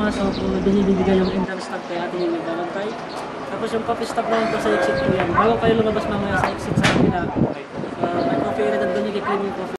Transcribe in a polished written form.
So, binibigay yung entrance tag kay Ate Yumi Balantay. Tapos yung coffee stop naman po sa exit po yan. Bago kayo lumabas mamaya sa exit sa kanila, may coffee area doon yung i-clean yung coffee.